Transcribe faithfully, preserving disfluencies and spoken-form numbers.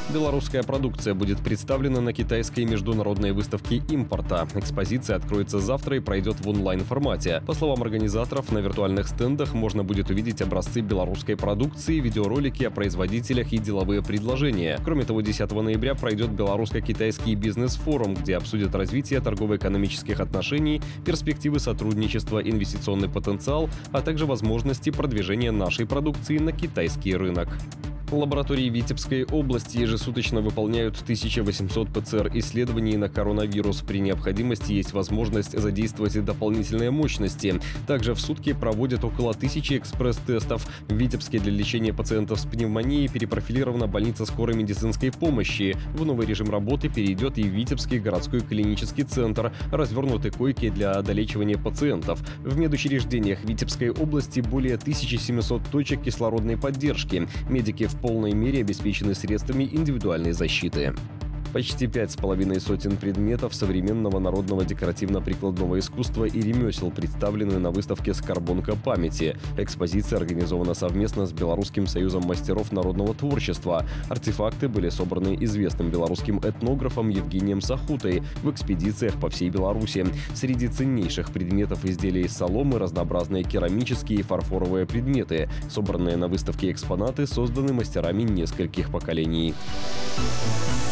Белорусская продукция будет представлена на китайской международной выставке импорта. Экспозиция откроется завтра и пройдет в онлайн-формате. По словам организаторов, на виртуальных стендах можно будет увидеть образцы белорусской продукции, видеоролики о производителях и деловые предложения. Кроме того, десятого ноября пройдет белорусско-китайский бизнес-форум, где обсудят развитие торгово-экономических отношений, перспективы сотрудничества, инвестиционный потенциал, а также возможности продвижения нашей продукции на китайский рынок. Лаборатории Витебской области ежесуточно выполняют тысяча восемьсот ПЦР-исследований на коронавирус. При необходимости есть возможность задействовать и дополнительные мощности. Также в сутки проводят около тысячи экспресс-тестов. В Витебске для лечения пациентов с пневмонией перепрофилирована больница скорой медицинской помощи. В новый режим работы перейдет и Витебский городской клинический центр. Развернуты койки для долечивания пациентов. В медучреждениях Витебской области более тысячи семисот точек кислородной поддержки. Медики в в полной мере обеспечены средствами индивидуальной защиты. Почти пять с половиной сотен предметов современного народного декоративно-прикладного искусства и ремесел представлены на выставке «Скарбонка памяти». Экспозиция организована совместно с Белорусским союзом мастеров народного творчества. Артефакты были собраны известным белорусским этнографом Евгением Сахутой в экспедициях по всей Беларуси. Среди ценнейших предметов изделия из соломы разнообразные керамические и фарфоровые предметы. Собранные на выставке экспонаты созданы мастерами нескольких поколений.